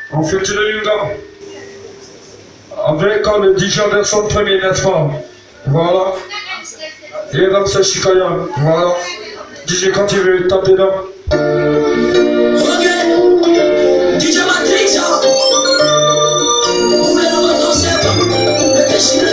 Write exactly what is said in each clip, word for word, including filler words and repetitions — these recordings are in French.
On fait une ligne avec le D J Anderson premier, n'est-ce pas? Voilà. Et là, c'est Chikayan. Voilà. D J quand il veut, taper là. Ok. D J Matrice. Vous voulez le concept? Le déchiré.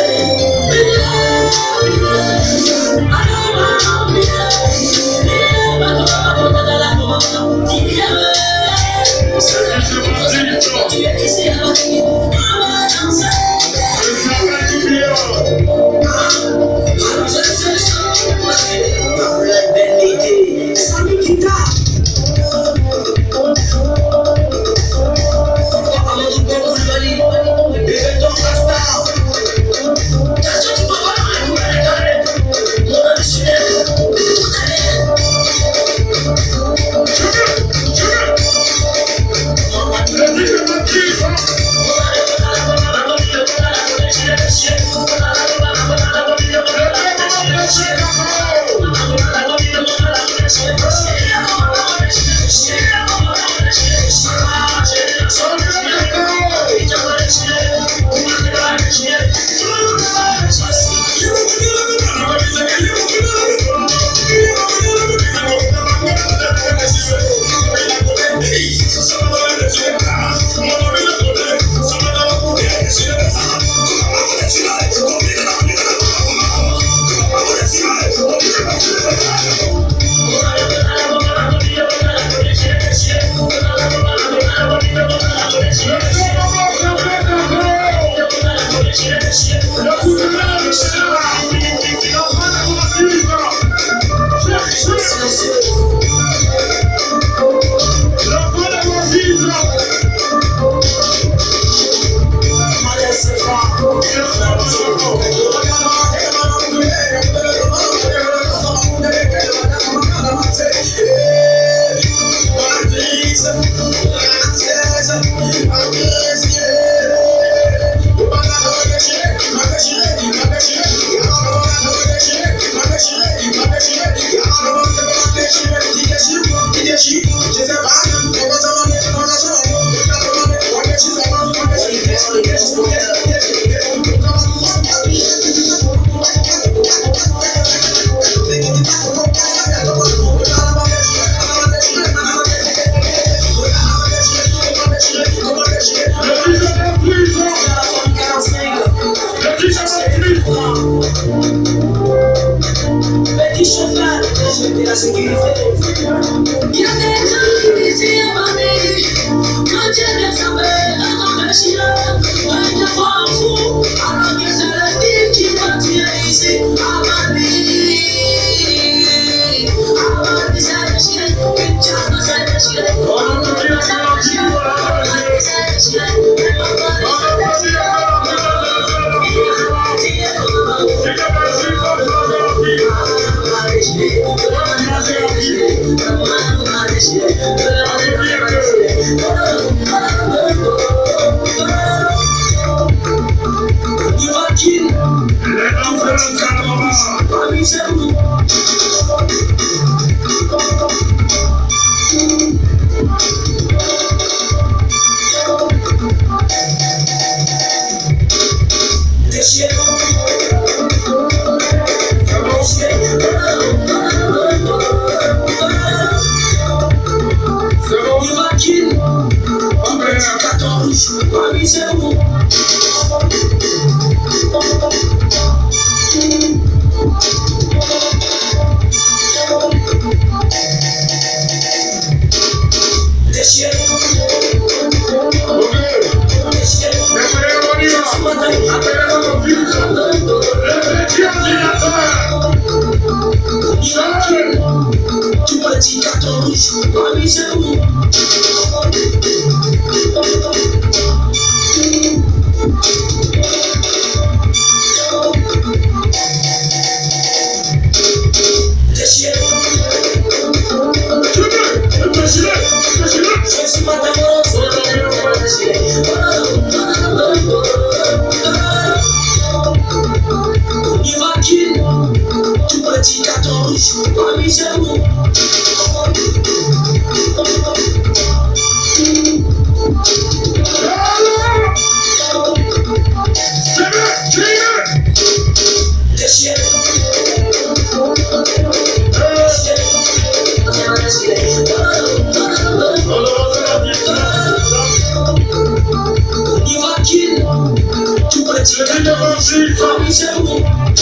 C'est une revanche. parmi ces mots.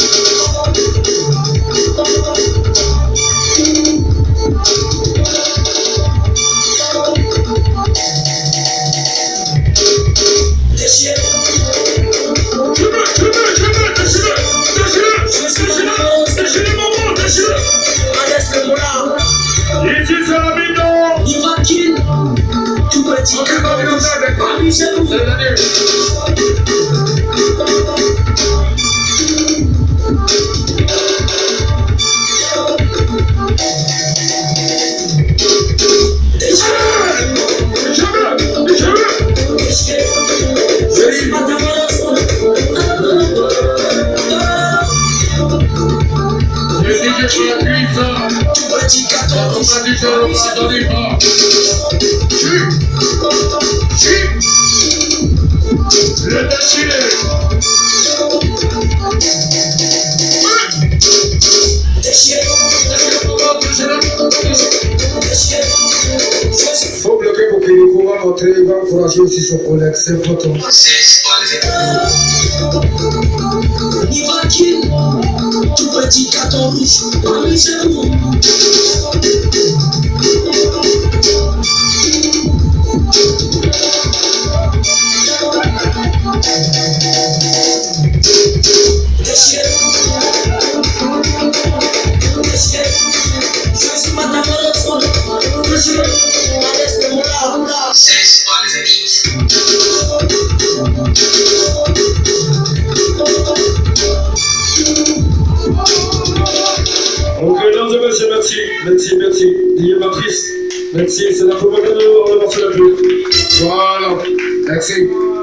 Déchiré. Je veux, je veux, je veux, déchiré, déchiré, déchiré, déchiré, maman, déchiré. Laisse le mot là. Il dit c'est la bidon. Il va kill. Tout petit On peut pas cadeau. dire ça avec moi. Parmi ces mots. C'est l'année. Le déchiré. Faut bloquer pour que le courant entre et va encourager aussi son collègue, c'est important. Tout petit carton rouge, parmi ces mots. Déchiré. Déchiré. Je suis pas ta malheureuse. Déchiré. Laisse le mot là. Ok, mesdames et messieurs, merci, merci, merci. Dieu Matrice, merci, c'est la première de nous, on va faire la pub. Voilà, merci.